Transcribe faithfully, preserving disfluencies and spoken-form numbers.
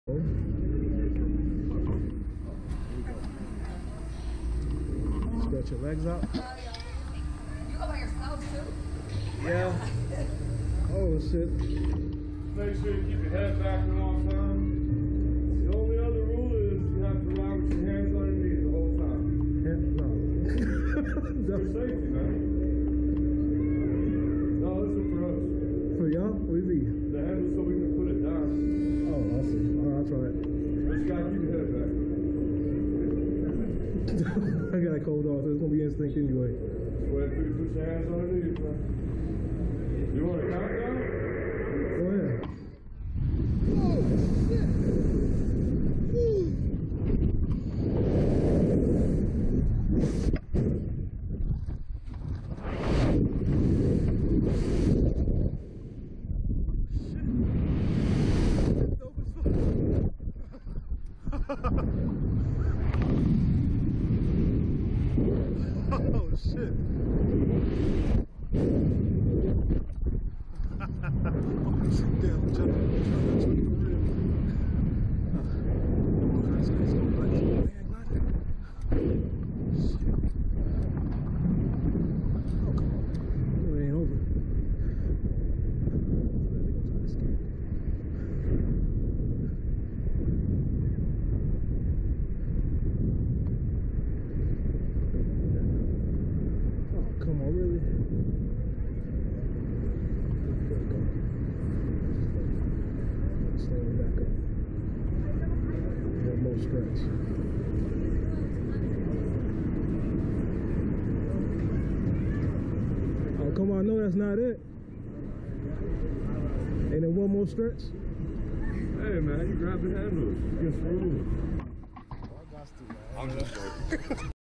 Stretch your legs out. You go by yourself too? Yeah. Oh shit. Make sure you keep your head back at all times. The only other rule is you have to ride with your hands underneath the whole time. Yeah, no. For safety, man. No, this is for us. For y'all? What is he? The handle so we can put it down. Oh, I see. Alright, I'll try it. But you gotta keep your head back. I got a cold off, so it's gonna be instinct anyway. Go ahead and put your hands underneath, man. You want a countdown? Go ahead. Oh, shit. Oh shit. Damn, I'm trying to the rim. Oh, guys, guys, go glide. Man, glide it. Shit. Oh, come on. It ain't over. They're gonna try to escape. Come on, really? Stand back up. One more stretch. Oh, come on, no, that's not it. And then one more stretch. Hey, man, you grab the handles. Against the rules. Oh, I got to, man. I'm just joking.